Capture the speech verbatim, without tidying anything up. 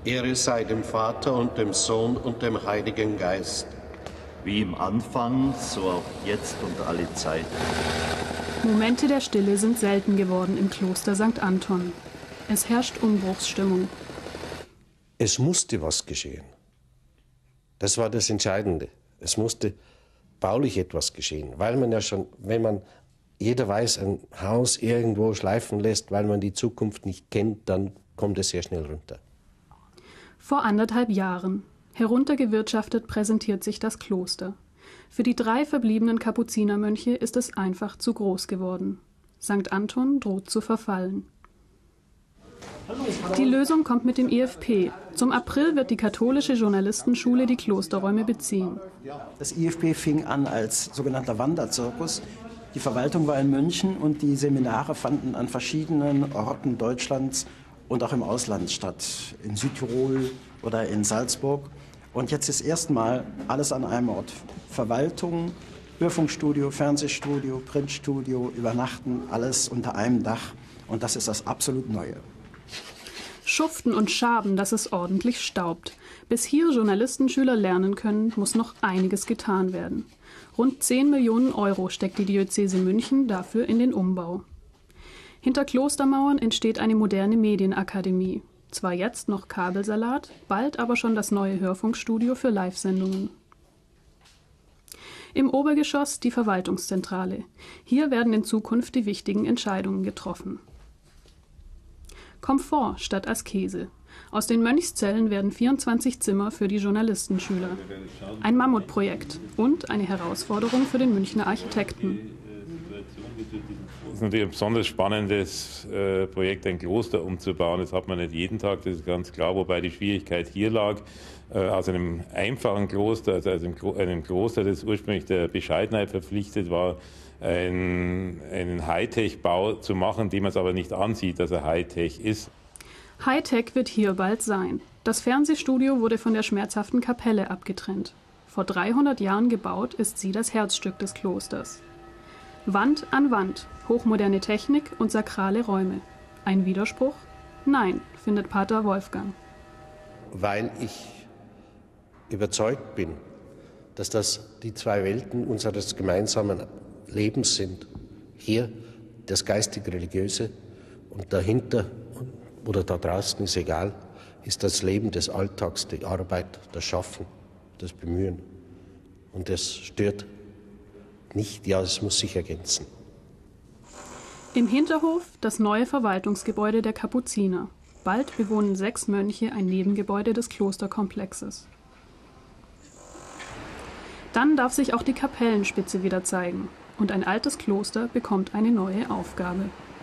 Ehre sei dem Vater und dem Sohn und dem Heiligen Geist. Wie im Anfang, so auch jetzt und alle Zeit. Momente der Stille sind selten geworden im Kloster Sankt Anton. Es herrscht Umbruchsstimmung. Es musste was geschehen. Das war das Entscheidende. Es musste baulich etwas geschehen, weil man ja schon, wenn man, jeder weiß, ein Haus irgendwo schleifen lässt, weil man die Zukunft nicht kennt, dann kommt es sehr schnell runter. Vor anderthalb Jahren, heruntergewirtschaftet, präsentiert sich das Kloster. Für die drei verbliebenen Kapuzinermönche ist es einfach zu groß geworden. Sankt Anton droht zu verfallen. Die Lösung kommt mit dem I F P. Zum April wird die katholische Journalistenschule die Klosterräume beziehen. Das I F P fing an als sogenannter Wanderzirkus. Die Verwaltung war in München und die Seminare fanden an verschiedenen Orten Deutschlands und auch im Ausland statt. In Südtirol oder in Salzburg. Und jetzt ist erstmal alles an einem Ort. Verwaltung, Hörfunkstudio, Fernsehstudio, Printstudio, Übernachten, alles unter einem Dach. Und das ist das absolut Neue. Schuften und schaben, dass es ordentlich staubt. Bis hier Journalistenschüler lernen können, muss noch einiges getan werden. Rund zehn Millionen Euro steckt die Diözese München dafür in den Umbau. Hinter Klostermauern entsteht eine moderne Medienakademie. Zwar jetzt noch Kabelsalat, bald aber schon das neue Hörfunkstudio für Live-Sendungen. Im Obergeschoss die Verwaltungszentrale. Hier werden in Zukunft die wichtigen Entscheidungen getroffen. Komfort statt Askese. Aus den Mönchszellen werden vierundzwanzig Zimmer für die Journalistenschüler. Ein Mammutprojekt und eine Herausforderung für den Münchner Architekten. Es ist natürlich ein besonders spannendes äh, Projekt, ein Kloster umzubauen. Das hat man nicht jeden Tag, das ist ganz klar, wobei die Schwierigkeit hier lag, äh, aus einem einfachen Kloster, also aus einem, Klo einem Kloster, das ursprünglich der Bescheidenheit verpflichtet war, einen, einen Hightech-Bau zu machen, den man es aber nicht ansieht, dass er Hightech ist. Hightech wird hier bald sein. Das Fernsehstudio wurde von der schmerzhaften Kapelle abgetrennt. Vor dreihundert Jahren gebaut ist sie das Herzstück des Klosters. Wand an Wand, hochmoderne Technik und sakrale Räume. Ein Widerspruch? Nein, findet Pater Wolfgang. Weil ich überzeugt bin, dass das die zwei Welten unseres gemeinsamen Lebens sind. Hier das geistig-religiöse und dahinter oder da draußen ist egal, ist das Leben des Alltags, die Arbeit, das Schaffen, das Bemühen. Und das stört nicht, ja, es muss sich ergänzen. Im Hinterhof das neue Verwaltungsgebäude der Kapuziner. Bald bewohnen sechs Mönche ein Nebengebäude des Klosterkomplexes. Dann darf sich auch die Kapellenspitze wieder zeigen und ein altes Kloster bekommt eine neue Aufgabe.